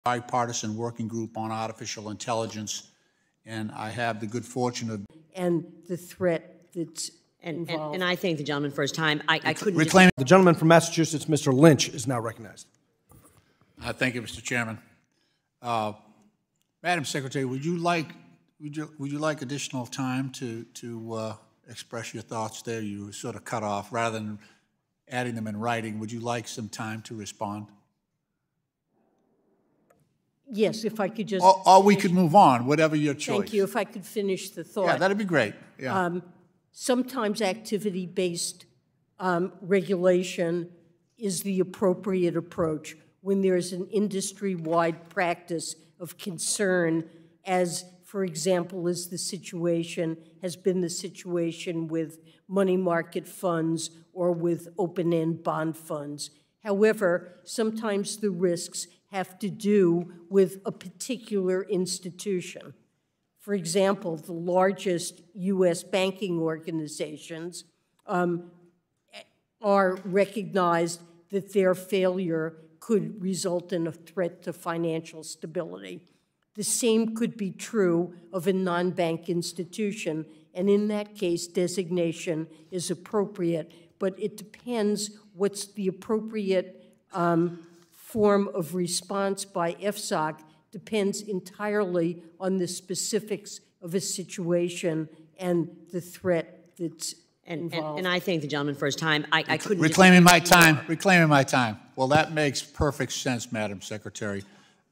bipartisan working group on artificial intelligence, and I have the good fortune of and the threat that's involved. And I thank the gentleman for his time. I couldn't reclaiming. The gentleman from Massachusetts, Mr. Lynch, is now recognized. Thank you, Mr. Chairman. Madam Secretary, would you like additional time to express your thoughts there? You were sort of cut off rather than adding them in writing. Would you like some time to respond? Yes, if I could just... Or we could move on, whatever your choice. Thank you. If I could finish the thought. Yeah, that'd be great. Yeah. Sometimes activity-based regulation is the appropriate approach when there's an industry-wide practice of concern, as, for example, has been the situation with money market funds or with open-end bond funds. However, sometimes the risks have to do with a particular institution. For example, the largest U.S. banking organizations are recognized that their failure could result in a threat to financial stability. The same could be true of a non-bank institution, and in that case, designation is appropriate, but it depends what's the appropriate form of response by FSOC depends entirely on the specifics of a situation and the threat that's involved. And I thank the gentleman for his time. I couldn't... Reclaiming my time. Well, that makes perfect sense, Madam Secretary.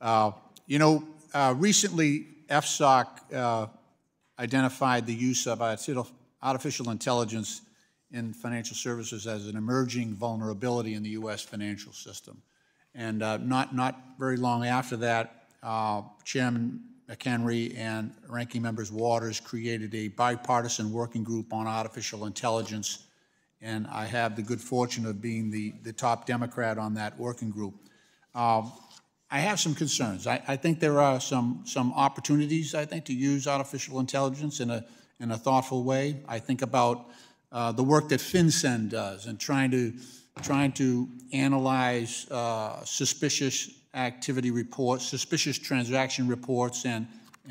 Recently, FSOC identified the use of artificial intelligence in financial services as an emerging vulnerability in the U.S. financial system. And not very long after that, Chairman McHenry and Ranking Members Waters created a bipartisan working group on artificial intelligence, and I have the good fortune of being the top Democrat on that working group. I have some concerns. I think there are some opportunities, I think, to use artificial intelligence in a thoughtful way. I think about the work that FinCEN does and trying to analyze suspicious activity reports, suspicious transaction reports, and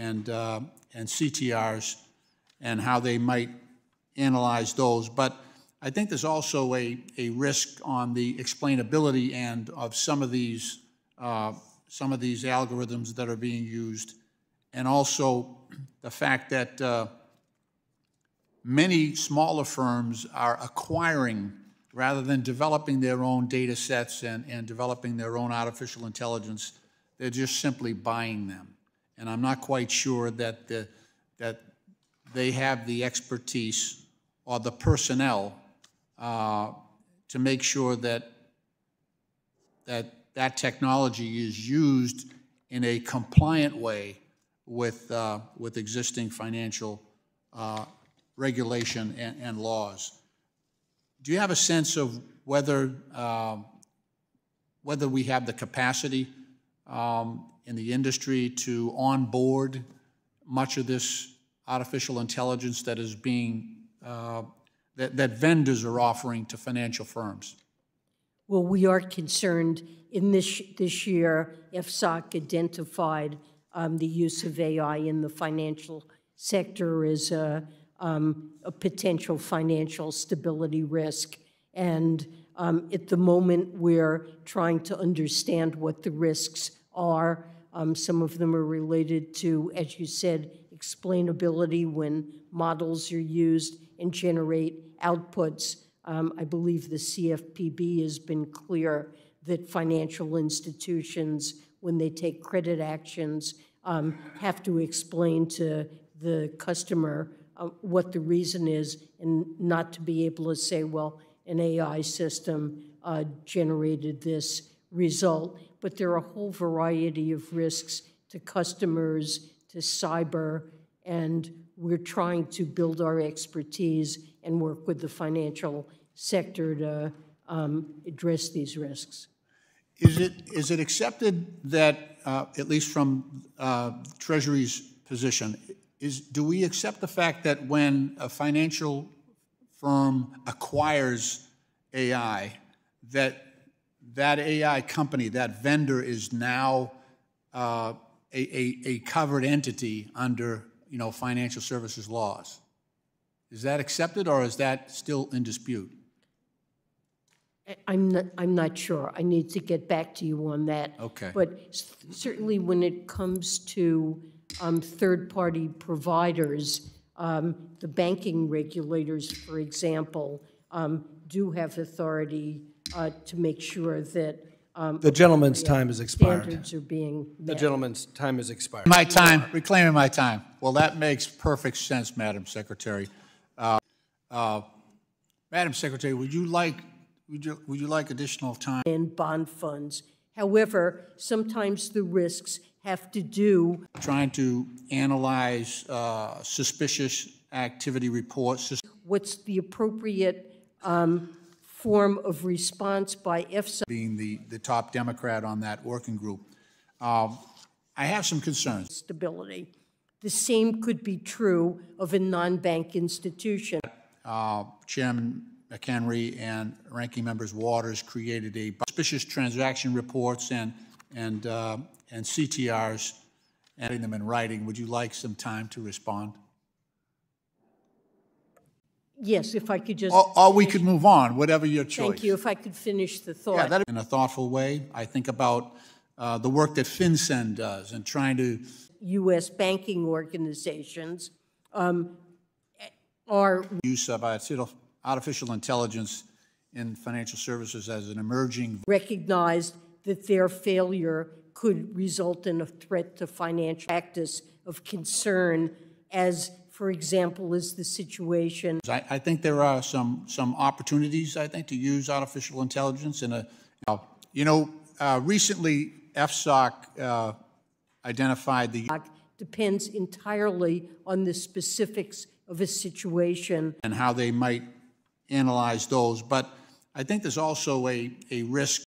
CTRs, and how they might analyze those. But I think there's also a risk on the explainability end of some of these algorithms that are being used, and also the fact that many smaller firms are acquiring, rather than developing their own data sets and developing their own artificial intelligence, they're just simply buying them. And I'm not quite sure that they have the expertise or the personnel to make sure that technology is used in a compliant way with existing financial regulation and laws. Do you have a sense of whether we have the capacity in the industry to onboard much of this artificial intelligence that is being that vendors are offering to financial firms? Well, we are concerned. In this year, FSOC identified the use of AI in the financial sector as a potential financial stability risk. And at the moment, we're trying to understand what the risks are. Some of them are related to, as you said, explainability when models are used and generate outputs. I believe the CFPB has been clear that financial institutions, when they take credit actions, have to explain to the customer what the reason is, and not to be able to say, well, an AI system generated this result. But there are a whole variety of risks to customers, to cyber, and we're trying to build our expertise and work with the financial sector to address these risks. Is it accepted that, at least from Treasury's position, do we accept the fact that when a financial firm acquires AI, that AI company, that vendor, is now a covered entity under, financial services laws. Is that accepted, or is that still in dispute? I'm not sure. I need to get back to you on that. Okay. But certainly when it comes to third-party providers, the banking regulators, for example, do have authority to make sure that The gentleman's time has expired. standards are being The met. gentleman's time has expired. My time, reclaiming my time. Well, that makes perfect sense, Madam Secretary. Madam Secretary, would you like additional time? And bond funds. However, sometimes the risks have to do Trying to analyze suspicious activity reports. what's the appropriate form of response by EFSA. Being the top Democrat on that working group, I have some concerns. Stability. The same could be true of a non-bank institution. Chairman McHenry and Ranking Members Waters created a suspicious transaction reports and CTRs, and putting them in writing. Would you like some time to respond? Yes, if I could just. Or we could move on, whatever your choice. Thank you. If I could finish the thought. Yeah, that in a thoughtful way. I think about the work that FinCEN does and trying to U.S. banking organizations are use of artificial intelligence in financial services as an emerging. recognized that their failure could result in a threat to financial practice of concern, as, for example, is the situation. I think there are some opportunities, I think, to use artificial intelligence in recently FSOC identified the Depends entirely on the specifics of a situation. and how they might analyze those, but I think there's also a risk